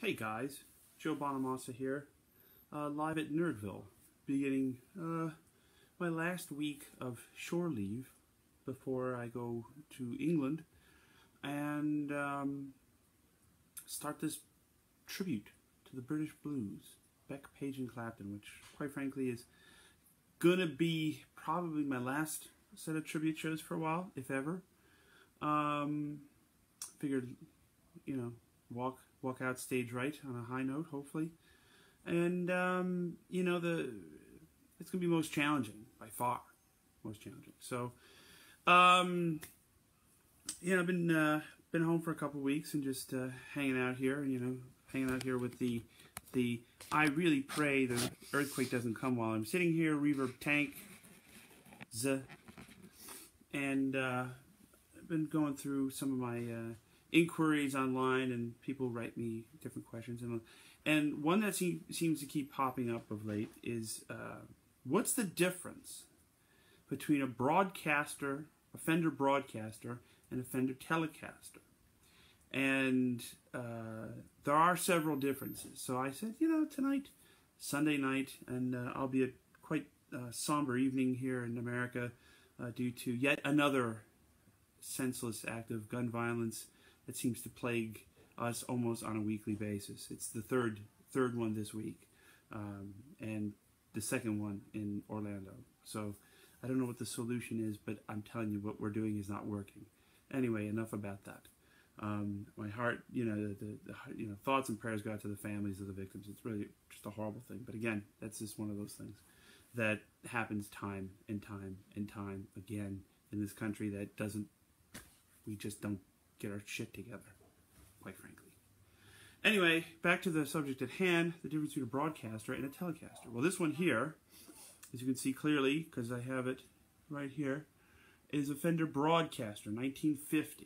Hey guys, Joe Bonamassa here, live at Nerdville, beginning my last week of shore leave before I go to England and start this tribute to the British blues, Beck, Page and Clapton, which quite frankly is gonna be probably my last set of tribute shows for a while, if ever. Figured, you know, walk out stage right on a high note, hopefully. And, you know, it's going to be most challenging, by far. Most challenging. So, you know, I've been home for a couple weeks and just hanging out here, you know, hanging out here with the I really pray the earthquake doesn't come while I'm sitting here, reverb tank, and I've been going through some of my inquiries online, and people write me different questions, and one that seems to keep popping up of late is what's the difference between a broadcaster, a Fender broadcaster, and a Fender Telecaster? And there are several differences. So I said, you know, tonight, Sunday night, and I'll be a quite somber evening here in America due to yet another senseless act of gun violence that seems to plague us almost on a weekly basis. It's the third one this week, and the second one in Orlando. So I don't know what the solution is, but I'm telling you, what we're doing is not working. Anyway, enough about that. My heart, you know, the thoughts and prayers go out to the families of the victims. It's really just a horrible thing. But again, that's just one of those things that happens time and time and time again in this country that we just don't get our shit together, quite frankly. Anyway, back to the subject at hand, the difference between a broadcaster and a Telecaster. Well, this one here, as you can see clearly, because I have it right here, is a Fender Broadcaster, 1950.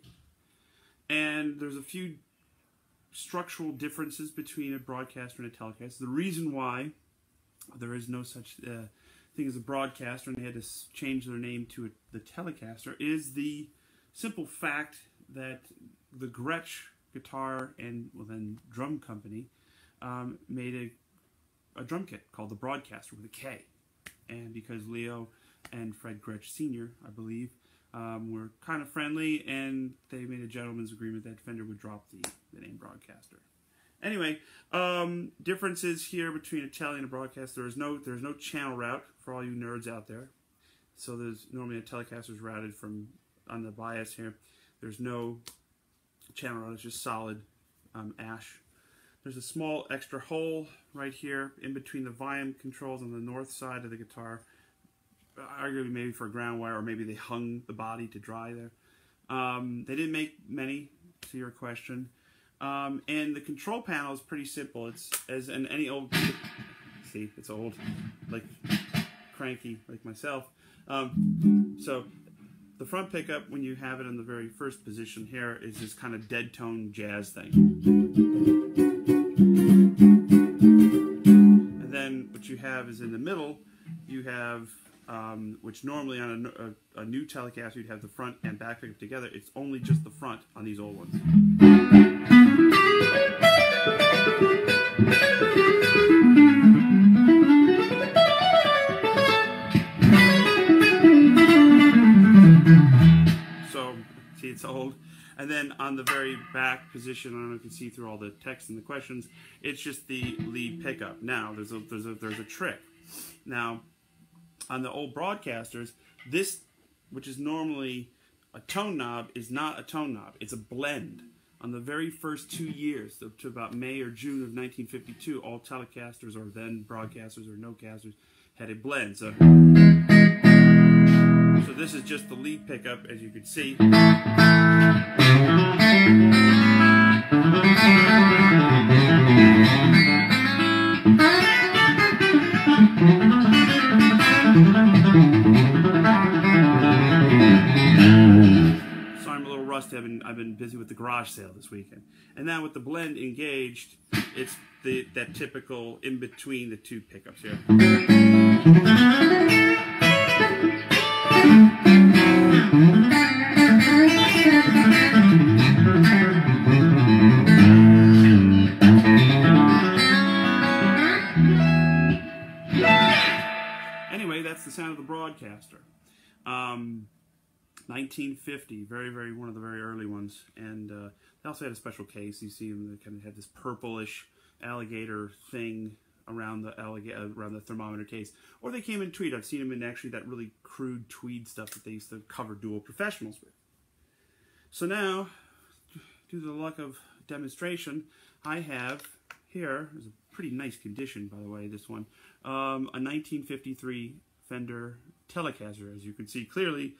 And there's a few structural differences between a broadcaster and a Telecaster. The reason why there is no such thing as a broadcaster and they had to change their name to the Telecaster is the simple fact that the Gretsch guitar and then drum company made a drum kit called the Broadcaster with a K, and because Leo and Fred Gretsch Sr., I believe, were kind of friendly, and they made a gentleman's agreement that Fender would drop the name Broadcaster. Anyway, differences here between a Tele and a Broadcaster. There's no channel route for all you nerds out there. So there's normally a Telecaster is routed from on the bias here. There's no channel route, it's just solid ash. There's a small extra hole right here in between the volume controls on the north side of the guitar, arguably maybe for a ground wire, or maybe they hung the body to dry there. They didn't make many, to your question. And the control panel is pretty simple. It's as in any old, see, it's old, like cranky like myself. So the front pickup, when you have it in the very first position here, is this kind of dead tone jazz thing. And then what you have is in the middle, you have, which normally on a new Telecaster, you'd have the front and back pickup together. It's only just the front on these old ones. It's old. And then on the very back position, I don't know if you can see through all the text and the questions, it's just the lead pickup. Now there's a trick. Now on the old broadcasters, this, which is normally a tone knob, is not a tone knob. It's a blend. On the very first 2 years, to about May or June of 1952, all Telecasters, or then broadcasters or no-casters, had a blend. So this is just the lead pickup, as you can see. So I'm a little rusty. I've been busy with the garage sale this weekend. And now with the blend engaged, it's that typical in between the two pickups here. Broadcaster. 1950, one of the very early ones, and they also had a special case. You see them, they kind of had this purplish alligator thing around the thermometer case, or they came in tweed. I've seen them in actually that really crude tweed stuff that they used to cover dual professionals with. So now, due to the luck of demonstration, I have here, is a pretty nice condition, by the way, this one, a 1953 Fender Telecaster, as you can see clearly.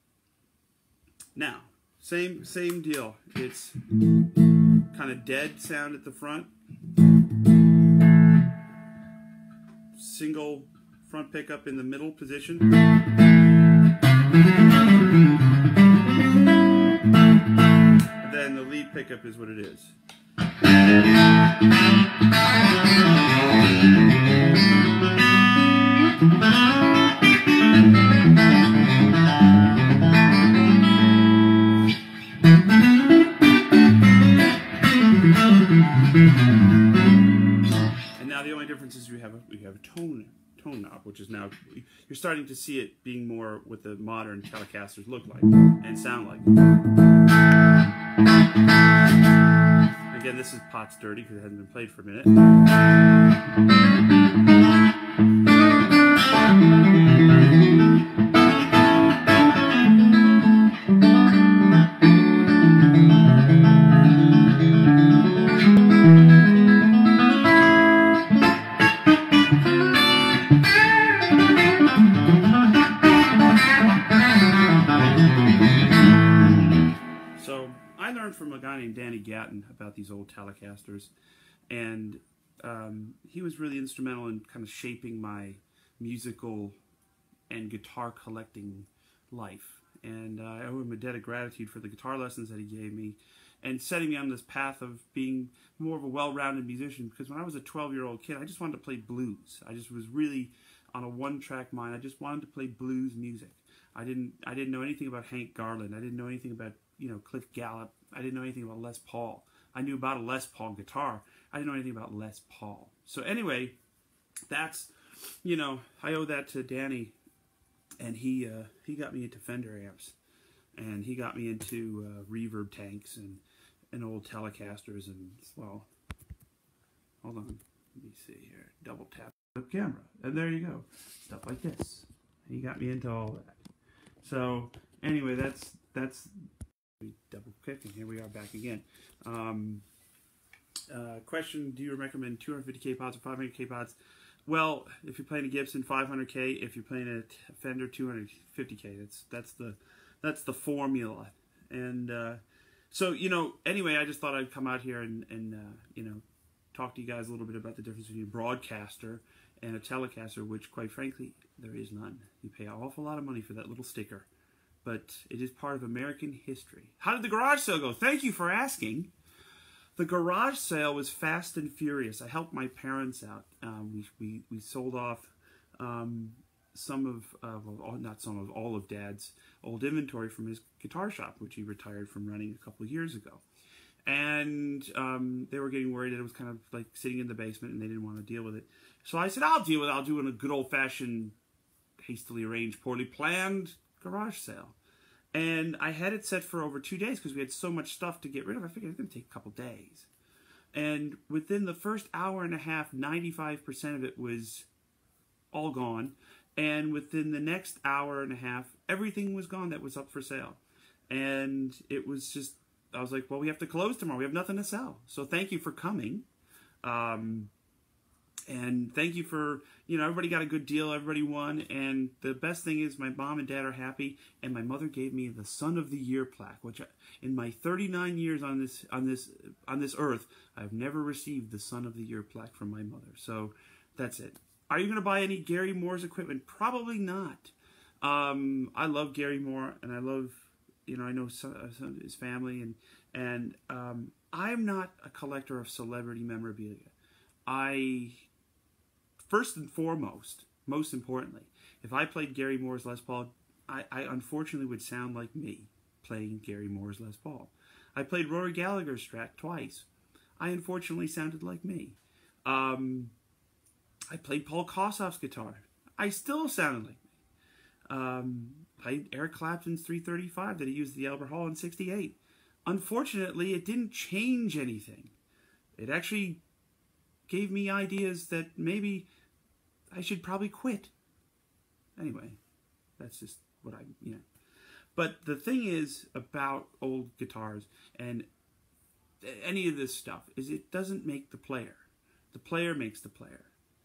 Now, same deal. It's kind of dead sound at the front. Single front pickup in the middle position. And then the lead pickup is what it is. And now the only difference is we have a tone knob, which is now you're starting to see it being more what the modern Telecasters look like and sound like. Again, this is pot's dirty because it hasn't been played for a minute. I learned from a guy named Danny Gatton about these old Telecasters, and he was really instrumental in kind of shaping my musical and guitar collecting life. And I owe him a debt of gratitude for the guitar lessons that he gave me and setting me on this path of being more of a well-rounded musician, because when I was a 12-year-old kid, I just wanted to play blues. I just was really on a one-track mind. I just wanted to play blues music. I didn't know anything about Hank Garland. I didn't know anything about, Cliff Gallup. I didn't know anything about Les Paul. I knew about a Les Paul guitar. I didn't know anything about Les Paul. So anyway, that's, I owe that to Danny, and he got me into Fender amps, and he got me into reverb tanks and old Telecasters, and, well, hold on, let me see here, double tap the camera, and there you go, stuff like this. He got me into all that. So anyway, that's double click, and here we are back again. Question: do you recommend 250K pods or 500K pods? Well, if you're playing a Gibson, 500K. If you're playing a Fender, 250K. That's the formula. And so anyway, I just thought I'd come out here and talk to you guys a little bit about the difference between a broadcaster and a Telecaster, which, quite frankly, there is none. You pay an awful lot of money for that little sticker, but it is part of American history. How did the garage sale go? Thank you for asking. The garage sale was fast and furious. I helped my parents out. We sold off all of Dad's old inventory from his guitar shop, which he retired from running a couple of years ago. And they were getting worried that it was kind of like sitting in the basement, and they didn't want to deal with it. So I said, I'll deal with it. I'll do a good old-fashioned, hastily arranged, poorly planned garage sale. And I had it set for over 2 days because we had so much stuff to get rid of. I figured it was going to take a couple days. And within the first hour and a half, 95% of it was all gone. And within the next hour and a half, everything was gone that was up for sale. And it was just, I was like, well, we have to close tomorrow. We have nothing to sell. So thank you for coming. And thank you for, everybody got a good deal. Everybody won. And the best thing is my mom and dad are happy. And my mother gave me the Son of the Year plaque, which in my 39 years on this earth, I've never received the Son of the Year plaque from my mother. So that's it. Are you going to buy any Gary Moore's equipment? Probably not. I love Gary Moore, and I love, I know his family, and I'm not a collector of celebrity memorabilia. First and foremost, most importantly, if I played Gary Moore's Les Paul, I unfortunately would sound like me playing Gary Moore's Les Paul. I played Rory Gallagher's Strat twice. I unfortunately sounded like me. I played Paul Kossoff's guitar. I still sounded like me. Played Eric Clapton's 335 that he used at the Albert Hall in '68. Unfortunately, it didn't change anything. It actually gave me ideas that maybe I should probably quit. Anyway, that's just what But the thing is about old guitars and any of this stuff is it doesn't make the player. The player makes the player.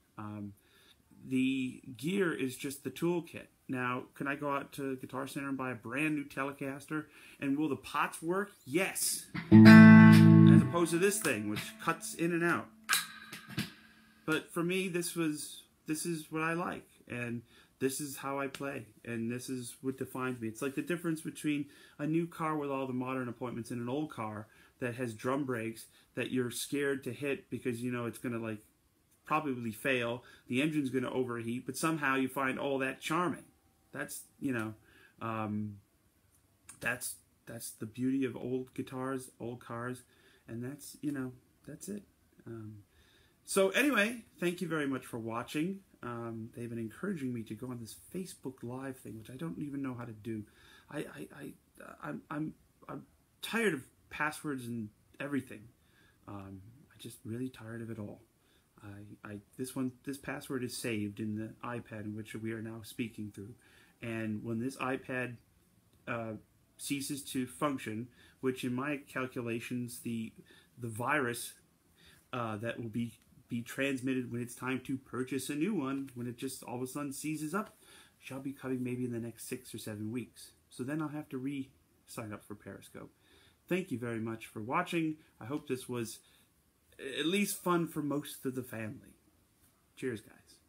The gear is just the toolkit. Now, can I go out to Guitar Center and buy a brand new Telecaster? And will the pots work? Yes. As opposed to this thing, which cuts in and out. But for me, this is what I like. And this is how I play. And this is what defines me. It's like the difference between a new car with all the modern appointments and an old car that has drum brakes that you're scared to hit because you know it's going to probably fail. The engine's going to overheat, but somehow you find all that charming. That's that's the beauty of old guitars, old cars, and that's that's it. So anyway, thank you very much for watching. They've been encouraging me to go on this Facebook Live thing, which I don't even know how to do. I'm tired of passwords and everything. I'm just really tired of it all. This password is saved in the iPad in which we are now speaking through, and when this iPad ceases to function, which in my calculations the virus that will be transmitted when it's time to purchase a new one, when it just all of a sudden seizes up, shall be coming maybe in the next 6 or 7 weeks. So then I'll have to re-sign up for Periscope. Thank you very much for watching. I hope this was at least fun for most of the family. Cheers, guys.